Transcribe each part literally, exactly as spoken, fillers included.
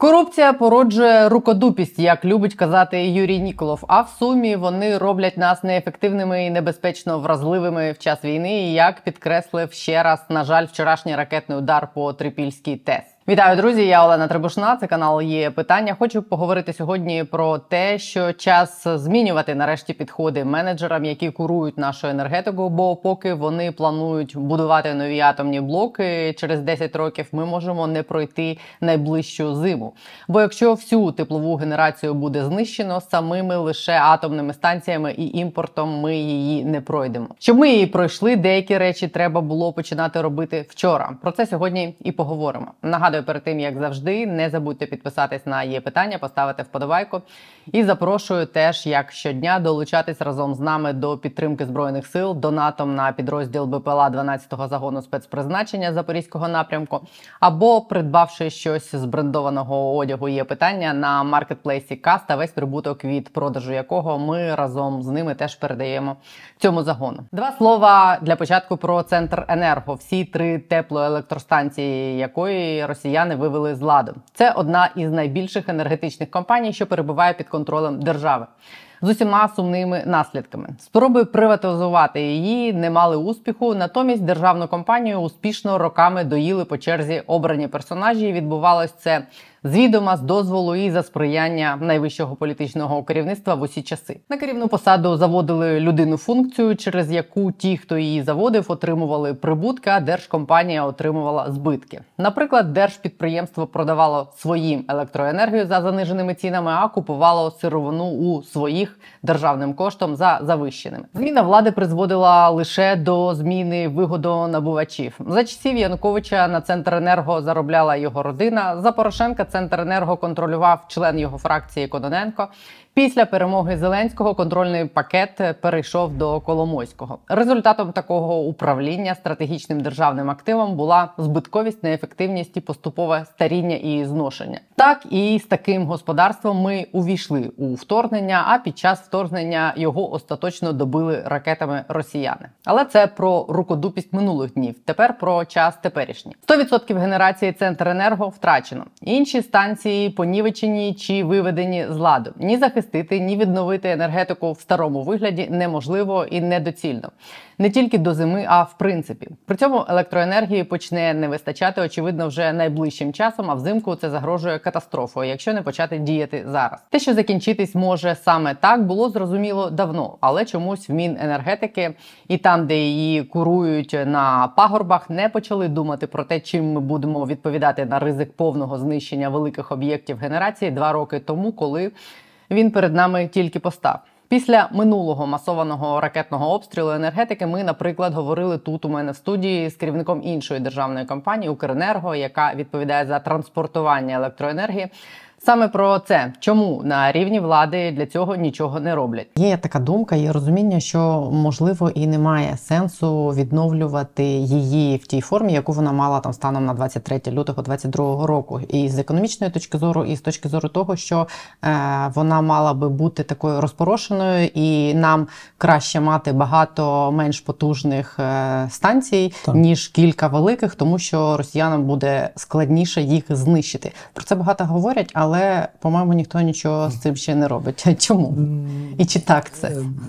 Корупція породжує рукодупість, як любить казати Юрій Ніколов, а в сумі вони роблять нас неефективними і небезпечно вразливими в час війни, як підкреслив ще раз, на жаль, вчорашній ракетний удар по Трипільській ТЕС. Вітаю, друзі! Я Олена Требушна, це канал «Є питання». Хочу поговорити сьогодні про те, що час змінювати нарешті підходи менеджерам, які курують нашу енергетику, бо поки вони планують будувати нові атомні блоки, через десять років ми можемо не пройти найближчу зиму. Бо якщо всю теплову генерацію буде знищено, самими лише атомними станціями і імпортом ми її не пройдемо. Щоб ми її пройшли, деякі речі треба було починати робити вчора. Про це сьогодні і поговоримо. Нагадую, перед тим, як завжди, не забудьте підписатись на «Є питання», поставити вподобайку. І запрошую теж, як щодня, долучатись разом з нами до підтримки Збройних сил, донатом на підрозділ БПЛА дванадцятого загону спецпризначення Запорізького напрямку, або придбавши щось з брендованого одягу «Є питання» на маркетплейсі Каста, весь прибуток від продажу якого ми разом з ними теж передаємо цьому загону. Два слова для початку про Центренерго, всі три теплоелектростанції якої росіяни вивели з ладу. Це одна із найбільших енергетичних компаній, що перебуває під контролем держави. З усіма сумними наслідками. Спроби приватизувати її не мали успіху, натомість державну компанію успішно роками доїли по черзі обрані персонажі, і відбувалось це з відома, з дозволу і за сприяння найвищого політичного керівництва в усі часи. На керівну посаду заводили людину функцію, через яку ті, хто її заводив, отримували прибутки, а держкомпанія отримувала збитки. Наприклад, держпідприємство продавало своїм електроенергію за заниженими цінами, а купувало сировину у своїх державним коштом за завищеними. Зміна влади призводила лише до зміни вигодонабувачів. За часів Януковича на Центренерго заробляла його родина, за Порошенка Центренерго контролював член його фракції Кононенко. Після перемоги Зеленського контрольний пакет перейшов до Коломойського. Результатом такого управління стратегічним державним активом була збитковість, неефективність і поступове старіння і зношення. Так і з таким господарством ми увійшли у вторгнення, а під час вторгнення його остаточно добили ракетами росіяни. Але це про рукодупість минулих днів, тепер про час теперішній. сто відсотків генерації Центренерго втрачено. Інші станції понівечені чи виведені з ладу. Ні захистити, ні відновити енергетику в старому вигляді неможливо і недоцільно. Не тільки до зими, а в принципі. При цьому електроенергії почне не вистачати, очевидно, вже найближчим часом, а взимку це загрожує катастрофою, якщо не почати діяти зараз. Те, що закінчитись може саме так, було зрозуміло давно, але чомусь в Міненергетики і там, де її курують на пагорбах, не почали думати про те, чим ми будемо відповідати на ризик повного знищення великих об'єктів генерації два роки тому, коли він перед нами тільки постав. Після минулого масованого ракетного обстрілу енергетики ми, наприклад, говорили тут у мене в студії з керівником іншої державної компанії «Укренерго», яка відповідає за транспортування електроенергії. Саме про це. Чому на рівні влади для цього нічого не роблять? Є така думка, є розуміння, що, можливо, і немає сенсу відновлювати її в тій формі, яку вона мала там станом на двадцять третє лютого двадцять другого року. І з економічної точки зору, і з точки зору того, що е, вона мала би бути такою розпорошеною, і нам краще мати багато менш потужних е, станцій, так, ніж кілька великих, тому що росіянам буде складніше їх знищити. Про це багато говорять, але Але, по-моєму, ніхто нічого з цим ще не робить. Чому? І чи так це?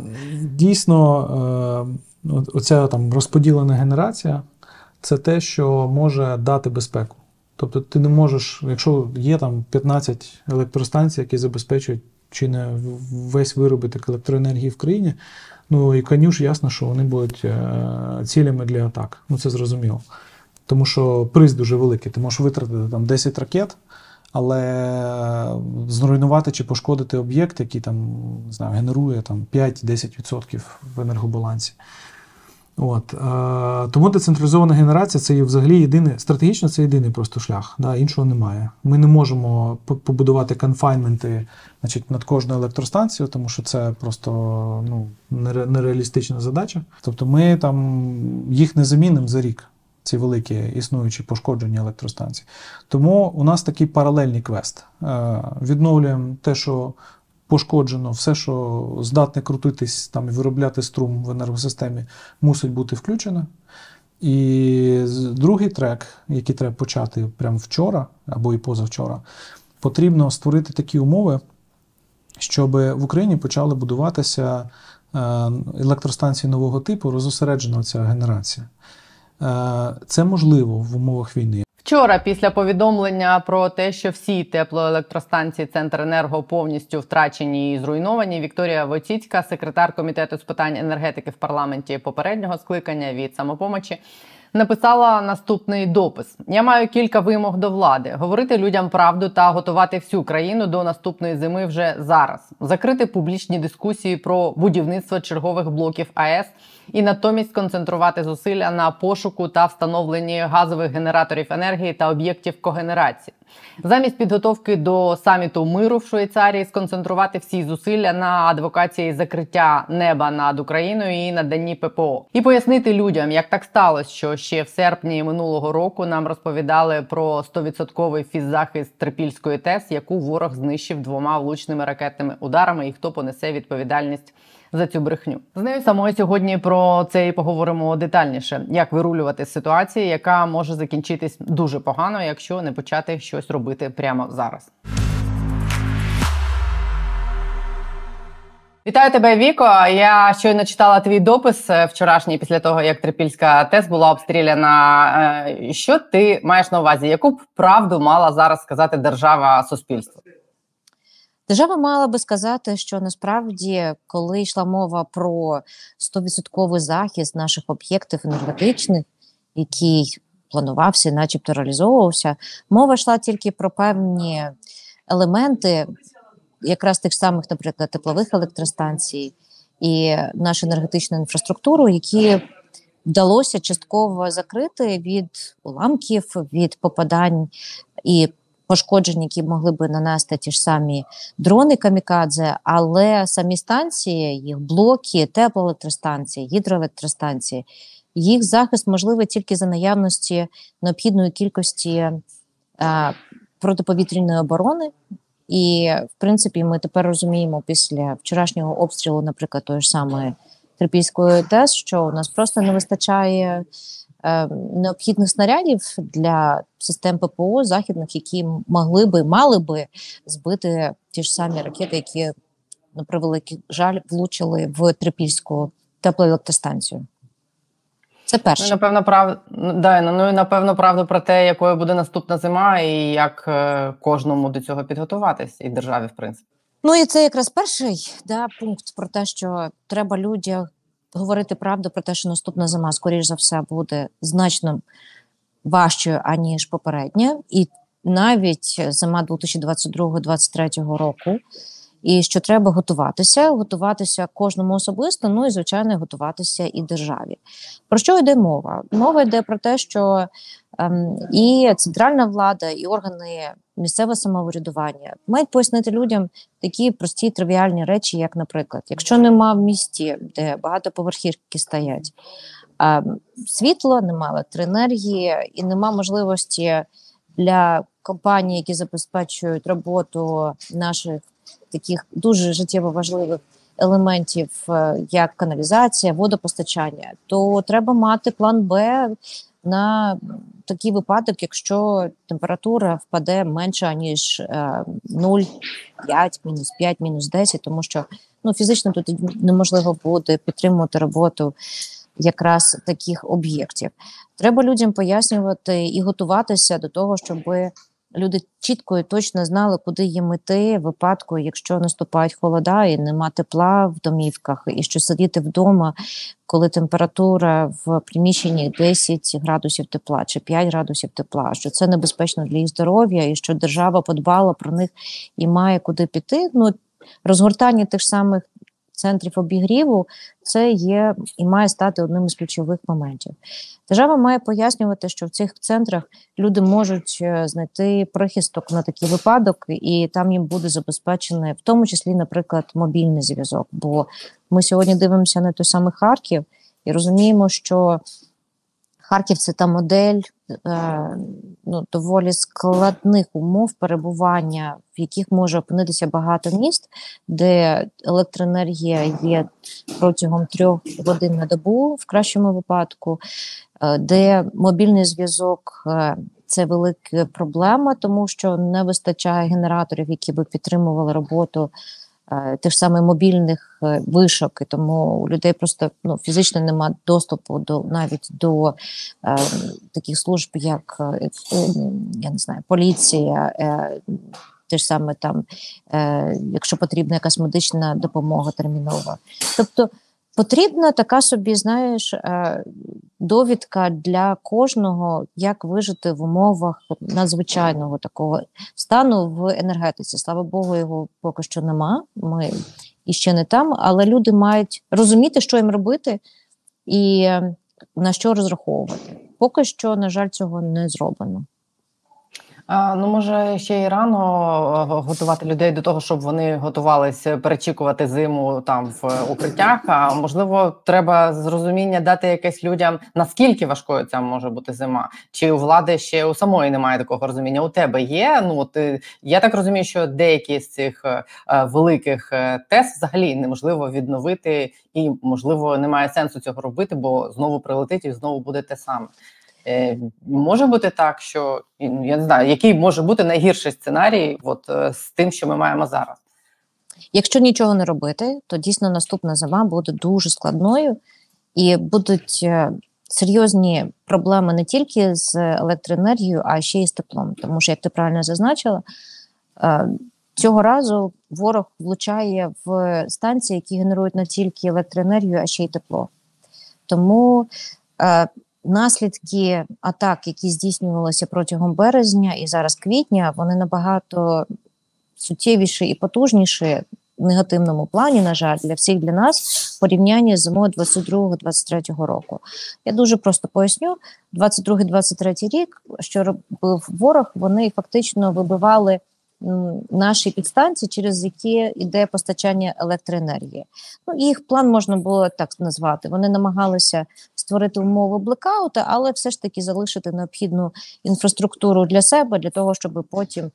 Дійсно, оця там розподілена генерація – це те, що може дати безпеку. Тобто ти не можеш, якщо є там п'ятнадцять електростанцій, які забезпечують чи не весь виробіток електроенергії в країні, ну і, звісно, ясно, що вони будуть цілями для атак. Ну це зрозуміло. Тому що приз дуже великий. Ти можеш витратити там десять ракет, але зруйнувати чи пошкодити об'єкт, який там, не знаю, генерує там п'ять-десять відсотків в енергобалансі. От. Е, тому децентралізована генерація – це є взагалі єдиний, стратегічно це єдиний просто шлях, да, іншого немає. Ми не можемо побудувати конфайнменти, значить, над кожною електростанцією, тому що це просто ну, нереалістична задача. Тобто ми там їх не замінимо за рік. Ці великі існуючі пошкоджені електростанції. Тому у нас такий паралельний квест. Відновлюємо те, що пошкоджено, все, що здатне крутитись там, і виробляти струм в енергосистемі, мусить бути включено. І другий трек, який треба почати прямо вчора або і позавчора, потрібно створити такі умови, щоб в Україні почали будуватися електростанції нового типу, розосереджена ця генерація. Це можливо в умовах війни. Вчора, після повідомлення про те, що всі теплоелектростанції Центренерго повністю втрачені і зруйновані, Вікторія Войціцька, секретар Комітету з питань енергетики в парламенті попереднього скликання від «Самопомочі», написала наступний допис. «Я маю кілька вимог до влади. Говорити людям правду та готувати всю країну до наступної зими вже зараз. Закрити публічні дискусії про будівництво чергових блоків АЕС і натомість концентрувати зусилля на пошуку та встановленні газових генераторів енергії та об'єктів когенерації. Замість підготовки до саміту миру в Швейцарії сконцентрувати всі зусилля на адвокації закриття неба над Україною і наданні ППО. І пояснити людям, як так сталося, що ще в серпні минулого року нам розповідали про сто відсотків фіззахист Трипільської ТЕС, яку ворог знищив двома влучними ракетними ударами, і хто понесе відповідальність за цю брехню. З нею самою сьогодні про це і поговоримо детальніше. Як вирулювати з ситуації, яка може закінчитись дуже погано, якщо не почати щось робити прямо зараз. Вітаю тебе, Віко. Я щойно читала твій допис вчорашній після того, як Трипільська ТЕС була обстріляна. Що ти маєш на увазі? Яку б правду мала зараз сказати держава суспільству? Держава мала би сказати, що насправді, коли йшла мова про сто відсотків захист наших об'єктів енергетичних, який планувався, начебто реалізовувався, мова йшла тільки про певні елементи, якраз тих самих, наприклад, теплових електростанцій і нашу енергетичну інфраструктуру, які вдалося частково закрити від уламків, від попадань і пошкоджень, які могли би нанести ті ж самі дрони камікадзе, але самі станції, їх блоки, теплоелектростанції, гідроелектростанції, їх захист можливий тільки за наявності необхідної кількості а, протиповітряної оборони. І, в принципі, ми тепер розуміємо після вчорашнього обстрілу, наприклад, тої ж самої Трипільської ТЕС, що у нас просто не вистачає е, необхідних снарядів для систем ППО західних, які могли би, мали би збити ті ж самі ракети, які, на превеликий жаль, влучили в Трипільську теплоелектростанцію. Це перше. Ну, напевно, прав... да, ну, напевно, правду про те, якою буде наступна зима і як е, кожному до цього підготуватись, і державі, в принципі. Ну і це якраз перший да, пункт про те, що треба людям говорити правду про те, що наступна зима, скоріш за все, буде значно важчою, аніж попередня. І навіть зима дві тисячі двадцять другого - двадцять третього року. І що треба готуватися, готуватися кожному особисто, ну і, звичайно, готуватися і державі. Про що йде мова? Мова йде про те, що ем, і центральна влада, і органи місцевого самоврядування мають пояснити людям такі прості тривіальні речі, як, наприклад, якщо нема в місті, де багатоповерхівки стоять, ем, світло, нема електроенергії і нема можливості для компаній, які забезпечують роботу наших таких дуже життєво важливих елементів, як каналізація, водопостачання, то треба мати план Б на такий випадок, якщо температура впаде менше, ніж нуль, п'ять, мінус п'ять, мінус десять, тому що ну, фізично тут неможливо буде підтримувати роботу якраз таких об'єктів. Треба людям пояснювати і готуватися до того, щоби люди чітко і точно знали, куди їм іти в випадку, якщо наступають холода і нема тепла в домівках, і що сидіти вдома, коли температура в приміщенні десять градусів тепла чи п'ять градусів тепла, що це небезпечно для їх здоров'я і що держава подбала про них і має куди піти. Ну, розгортання тих самих центрів обігріву – це є і має стати одним із ключових моментів. Держава має пояснювати, що в цих центрах люди можуть знайти прихисток на такий випадок, і там їм буде забезпечений, в тому числі, наприклад, мобільний зв'язок. Бо ми сьогодні дивимося на той самий Харків і розуміємо, що Харків – це та модель е, ну, доволі складних умов перебування, в яких може опинитися багато міст, де електроенергія є протягом трьох годин на добу, в кращому випадку, е, де мобільний зв'язок е, це велика проблема, тому що не вистачає генераторів, які би підтримували роботу тих ж самих мобільних вишок, і тому у людей просто ну, фізично немає доступу до навіть до е, таких служб, як е, я не знаю, поліція, е, те ж саме там, е, якщо потрібна якась медична допомога термінова. Тобто потрібна така собі, знаєш, е, довідка для кожного, як вижити в умовах надзвичайного такого стану в енергетиці. Слава Богу, його поки що нема, ми іще не там, але люди мають розуміти, що їм робити і на що розраховувати. Поки що, на жаль, цього не зроблено. А, ну, може, ще й рано готувати людей до того, щоб вони готувалися перечікувати зиму там в укриттях, а можливо, треба з розуміння дати якесь людям, наскільки важкою ця може бути зима. Чи у влади ще у самої немає такого розуміння? У тебе є? Ну, ти, я так розумію, що деякі з цих е, великих ТЕС взагалі неможливо відновити і, можливо, немає сенсу цього робити, бо знову прилетить і знову буде те саме. Е, може бути так, що, я не знаю, який може бути найгірший сценарій от, з тим, що ми маємо зараз? Якщо нічого не робити, то дійсно наступна зима буде дуже складною і будуть серйозні проблеми не тільки з електроенергією, а ще й з теплом. Тому що, як ти правильно зазначила, цього разу ворог влучає в станції, які генерують не тільки електроенергію, а ще й тепло. Тому наслідки атак, які здійснювалися протягом березня і зараз квітня, вони набагато суттєвіші і потужніші в негативному плані, на жаль, для всіх для нас, в порівнянні з зимою двадцять другого двадцять третього року. Я дуже просто поясню. двадцять другий двадцять третій рік, що робив ворог, вони фактично вибивали наші підстанції, через які йде постачання електроенергії. Ну, їх план можна було так назвати. Вони намагалися створити умови блекауту, але все ж таки залишити необхідну інфраструктуру для себе, для того, щоб потім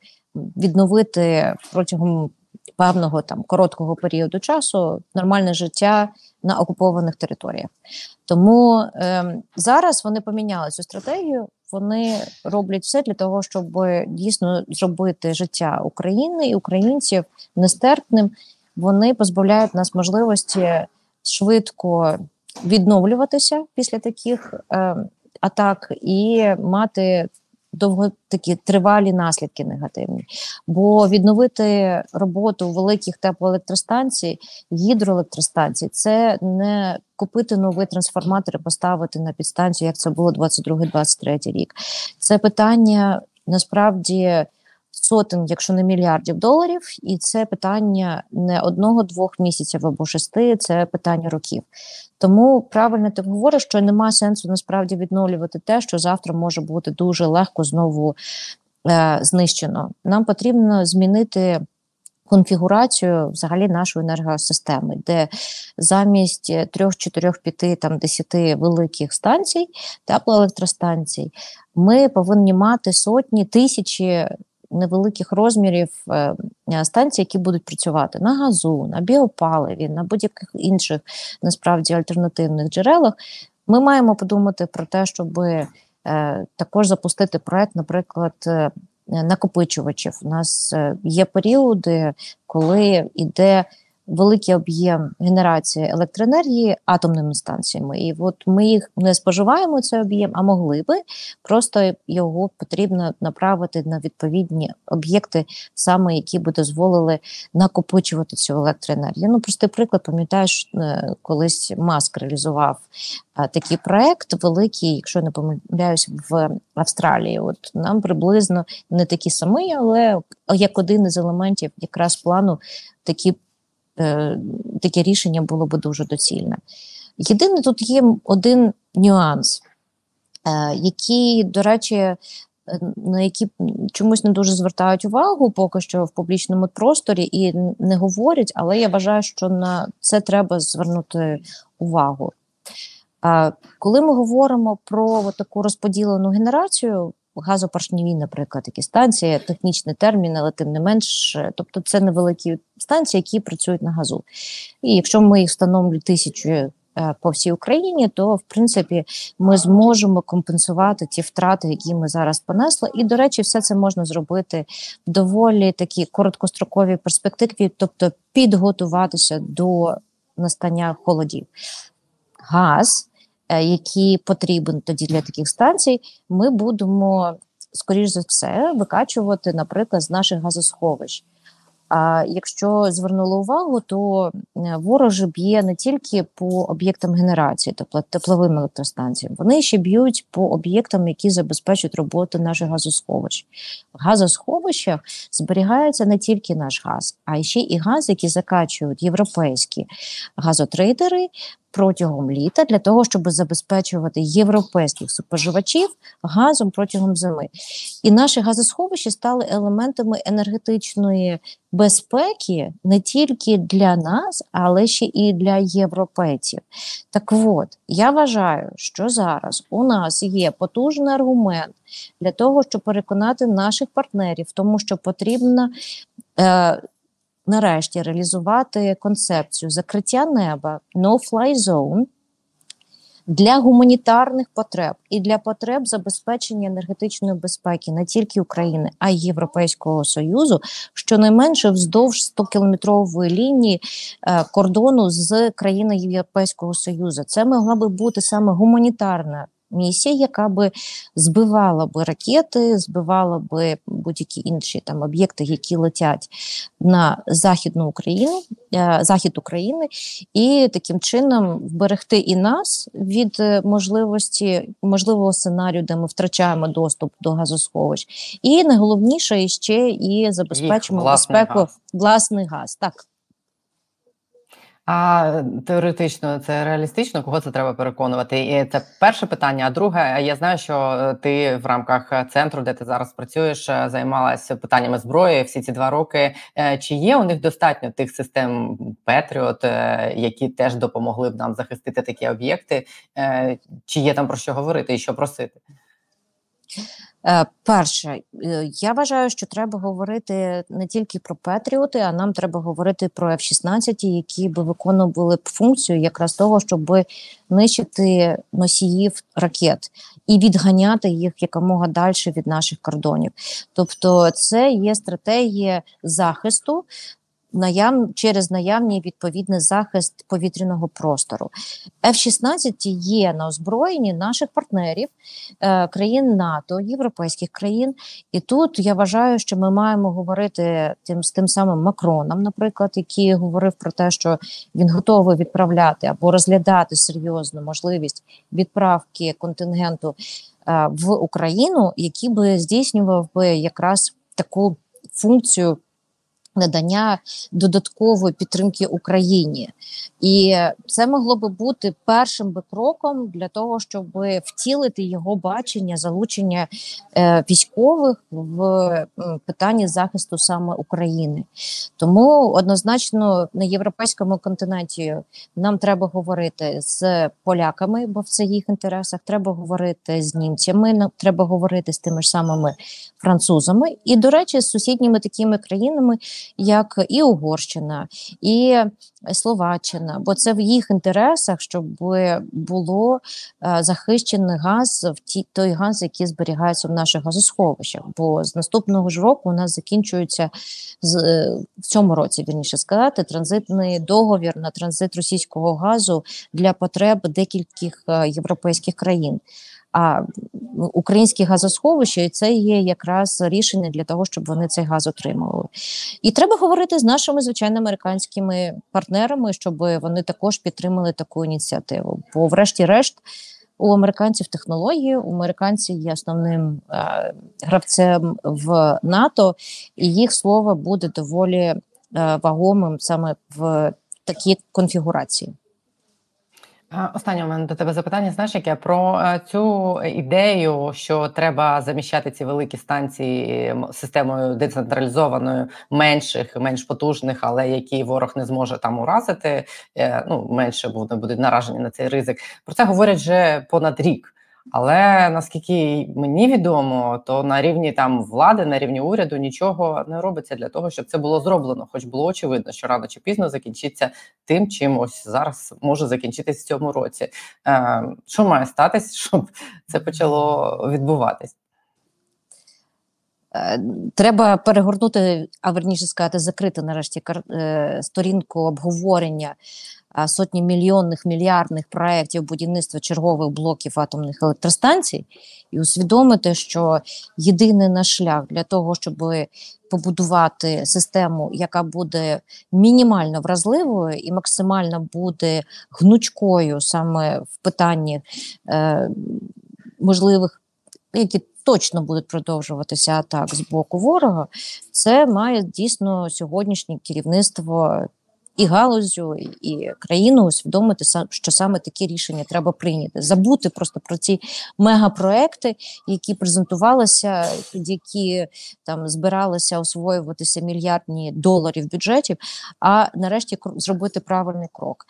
відновити протягом певного там короткого періоду часу нормальне життя на окупованих територіях. Тому е, зараз вони поміняли цю стратегію, вони роблять все для того, щоб дійсно зробити життя України і українців нестерпним. Вони позбавляють нас можливості швидко відновлюватися після таких е, атак і мати довго такі тривалі наслідки негативні. Бо відновити роботу великих теплоелектростанцій, гідроелектростанцій – це не купити новий трансформатор і поставити на підстанцію, як це було двадцять другий двадцять третій рік. Це питання, насправді, сотень, якщо не мільярдів доларів, і це питання не одного-двох місяців або шести, це питання років. Тому правильно ти говориш, що немає сенсу насправді відновлювати те, що завтра може бути дуже легко знову е, знищено. Нам потрібно змінити конфігурацію взагалі нашої енергосистеми, де замість трьох, чотирьох, п'яти, там десяти великих станцій, теплоелектростанцій, ми повинні мати сотні, тисячі невеликих розмірів е, станцій, які будуть працювати на газу, на біопаливі, на будь-яких інших, насправді, альтернативних джерелах. Ми маємо подумати про те, щоб е, також запустити проект, наприклад, е, накопичувачів. У нас е, є періоди, коли йде великий об'єм генерації електроенергії атомними станціями. І от ми їх не споживаємо, цей об'єм, а могли би, просто його потрібно направити на відповідні об'єкти, саме які би дозволили накопичувати цю електроенергію. Ну, простий приклад, пам'ятаєш, колись Маск реалізував а, такий проект великий, якщо не помиляюсь, в Австралії. От нам приблизно не такі самі, але як один із елементів якраз плану такі таке рішення було би дуже доцільне. Єдине, тут є один нюанс, який, до речі, на які чомусь не дуже звертають увагу поки що в публічному просторі і не говорять, але я вважаю, що на це треба звернути увагу. Коли ми говоримо про таку розподілену генерацію, газопоршневі, наприклад, такі станції, технічний термін, але тим не менш, тобто це невеликі станції, які працюють на газу. І якщо ми їх встановлюємо тисячу по всій Україні, то, в принципі, ми зможемо компенсувати ті втрати, які ми зараз понесли. І, до речі, все це можна зробити в доволі такі короткостроковій перспективі, тобто підготуватися до настання холодів. Газ, який потрібен тоді для таких станцій, ми будемо, скоріш за все, викачувати, наприклад, з наших газосховищ. А якщо звернули увагу, то ворог же б'є не тільки по об'єктам генерації, тобто тепловим електростанціям, вони ще б'ють по об'єктам, які забезпечують роботу наших газосховищ. В газосховищах зберігається не тільки наш газ, а ще і газ, який закачують європейські газотрейдери протягом літа для того, щоб забезпечувати європейських споживачів газом протягом зими. І наші газосховища стали елементами енергетичної безпеки не тільки для нас, але ще і для європейців. Так от, я вважаю, що зараз у нас є потужний аргумент для того, щоб переконати наших партнерів в тому, що потрібно е, нарешті реалізувати концепцію закриття неба, no-fly zone, для гуманітарних потреб і для потреб забезпечення енергетичної безпеки не тільки України, а й Європейського Союзу, щонайменше вздовж сто-кілометрової лінії е, кордону з країною Європейського Союзу. Це могла би бути саме гуманітарна місія, яка би збивала би ракети, збивала би будь-які інші там об'єкти, які летять на Західну Україну, е, захід України, і таким чином вберегти і нас від можливості, можливого сценарію, де ми втрачаємо доступ до газосховищ. І найголовніше ще і забезпечимо безпеку газ. власний газ. Так. А теоретично це реалістично? Кого це треба переконувати? І це перше питання. А друге, я знаю, що ти в рамках центру, де ти зараз працюєш, займалася питаннями зброї всі ці два роки. Чи є у них достатньо тих систем Петріот, які теж допомогли б нам захистити такі об'єкти? Чи є там про що говорити і що просити? Перше, я вважаю, що треба говорити не тільки про Петріоти, а нам треба говорити про еф шістнадцять, які би виконували б функцію якраз того, щоб нищити носіїв ракет і відганяти їх якомога далі від наших кордонів. Тобто це є стратегія захисту, Наяв... через наявний відповідний захист повітряного простору. еф шістнадцять є на озброєнні наших партнерів, е, країн НАТО, європейських країн. І тут я вважаю, що ми маємо говорити тим, з тим самим Макроном, наприклад, який говорив про те, що він готовий відправляти або розглядати серйозну можливість відправки контингенту е, в Україну, який би здійснював би якраз таку функцію надання додаткової підтримки Україні. І це могло би бути першим би кроком для того, щоб втілити його бачення, залучення е, військових в е, питанні захисту саме України. Тому однозначно на європейському континенті нам треба говорити з поляками, бо це їх інтересах, треба говорити з німцями, нам треба говорити з тими ж самими французами. І, до речі, з сусідніми такими країнами, як і Угорщина, і Словаччина, бо це в їх інтересах, щоб було е, захищений газ, в ті, той газ, який зберігається в наших газосховищах. Бо з наступного ж року у нас закінчується, з, е, в цьому році, вірніше сказати, транзитний договір на транзит російського газу для потреб декількох е, європейських країн. А українські газосховища, і це є якраз рішення для того, щоб вони цей газ отримували. І треба говорити з нашими, звичайно, американськими партнерами, щоб вони також підтримали таку ініціативу. Бо врешті-решт у американців технології, у американців є основним е, гравцем в НАТО, і їх слово буде доволі е, вагомим саме в такій конфігурації. Останнє у мене до тебе запитання, знаєш, яке про цю ідею, що треба заміщати ці великі станції системою децентралізованою, менших, менш потужних, але які ворог не зможе там уразити, ну, менше будуть наражені на цей ризик. Про це говорять вже понад рік. Але наскільки мені відомо, то на рівні там влади, на рівні уряду нічого не робиться для того, щоб це було зроблено. Хоч було очевидно, що рано чи пізно закінчиться тим, чим ось зараз може закінчитись в цьому році. Е, що має статись, щоб це почало відбуватись? Треба перегорнути, а верніше сказати, закрити нарешті сторінку обговорення сотні мільйонних, мільярдних проєктів будівництва чергових блоків атомних електростанцій і усвідомити, що єдиний наш шлях для того, щоб побудувати систему, яка буде мінімально вразливою і максимально буде гнучкою саме в питанні е, можливих, які точно будуть продовжуватися атак з боку ворога, це має дійсно сьогоднішнє керівництво і галузю, і країну усвідомити, що саме такі рішення треба прийняти. Забути просто про ці мегапроекти, які презентувалися, під які там збиралися освоюватися мільярдні доларів бюджетів, а нарешті зробити правильний крок.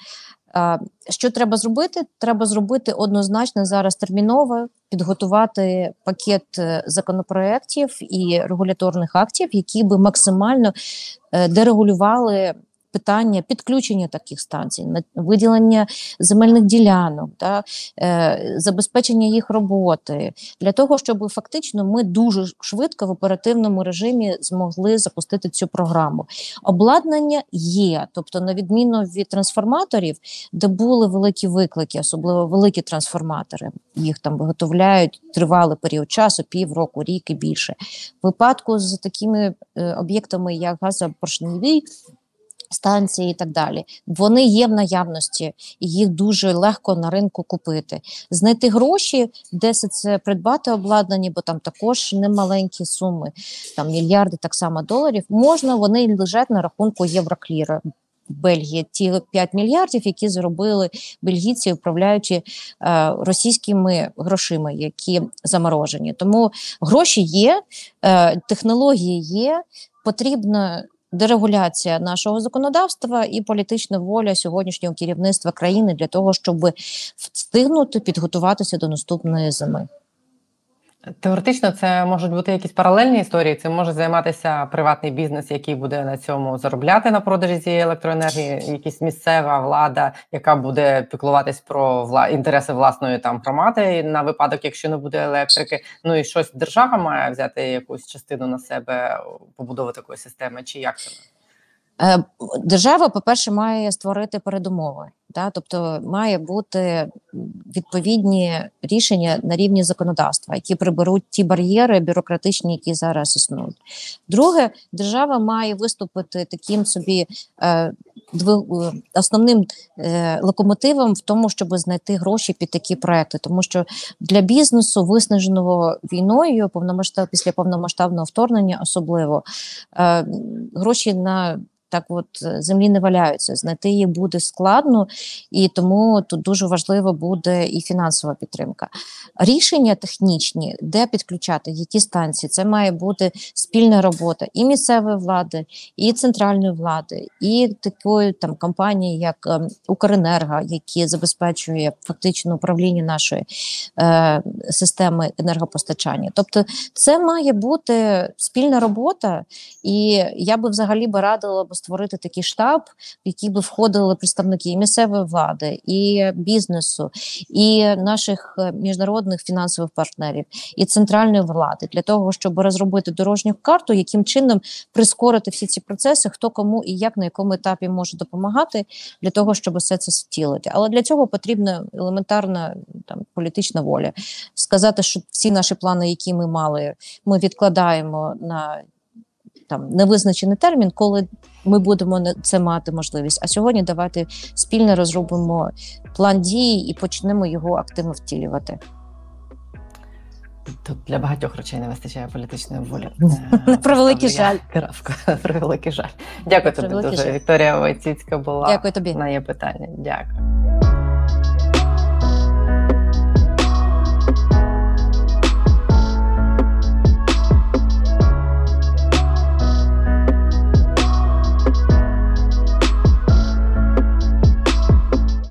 Що треба зробити? Треба зробити однозначно зараз терміново, підготувати пакет законопроєктів і регуляторних актів, які би максимально дерегулювали питання підключення таких станцій, виділення земельних ділянок, да, е, забезпечення їх роботи, для того, щоб фактично ми дуже швидко в оперативному режимі змогли запустити цю програму. Обладнання є, тобто на відміну від трансформаторів, де були великі виклики, особливо великі трансформатори, їх там виготовляють тривалий період часу, півроку, рік і більше. В випадку з такими е, об'єктами, як газопоршневі станції і так далі, вони є в наявності, і їх дуже легко на ринку купити. Знайти гроші, де це придбати обладнання, бо там також немаленькі суми, там мільярди так само доларів, можна, вони лежать на рахунку Єврокліра. Бельгії, ті п'ять мільярдів, які заробили бельгійці, управляючи е, російськими грошима, які заморожені. Тому гроші є, е, технології є, потрібна дерегуляція нашого законодавства і політична воля сьогоднішнього керівництва країни для того, щоб встигнути підготуватися до наступної зими. Теоретично це можуть бути якісь паралельні історії, це може займатися приватний бізнес, який буде на цьому заробляти на продажі цієї електроенергії, якась місцева влада, яка буде піклуватись про вла... інтереси власної там громади на випадок, якщо не буде електрики. Ну і щось держава має взяти якусь частину на себе, побудову такої системи, чи як це? Держава, по-перше, має створити передумови, да? Тобто має бути відповідні рішення на рівні законодавства, які приберуть ті бар'єри бюрократичні, які зараз існують. Друге, держава має виступити таким собі е, дв... основним е, локомотивом в тому, щоб знайти гроші під такі проекти, тому що для бізнесу, виснаженого війною, повномасштаб... після повномасштабного вторгнення особливо, е, гроші на так от землі не валяються, знайти її буде складно, і тому тут дуже важливо буде і фінансова підтримка. Рішення технічні, де підключати, які станції, це має бути спільна робота і місцевої влади, і центральної влади, і такої там компанії, як е, Укренерго, які забезпечує фактично управління нашої е, системи енергопостачання. Тобто це має бути спільна робота, і я би взагалі би радила б створити такий штаб, в який би входили представники і місцевої влади, і бізнесу, і наших міжнародних фінансових партнерів, і центральної влади, для того, щоб розробити дорожню карту, яким чином прискорити всі ці процеси, хто кому і як, на якому етапі може допомагати, для того, щоб все це втілити. Але для цього потрібна елементарна там, політична воля. Сказати, що всі наші плани, які ми мали, ми відкладаємо на там невизначений термін, коли ми будемо це мати можливість. А сьогодні давайте спільно розробимо план дій і почнемо його активно втілювати. Тут для багатьох речей не вистачає політичної волі. Про великий жаль. Про великий жаль. Дякую тобі дуже. Вікторія Войціцька була. Дякую тобі. На є питання. Дякую.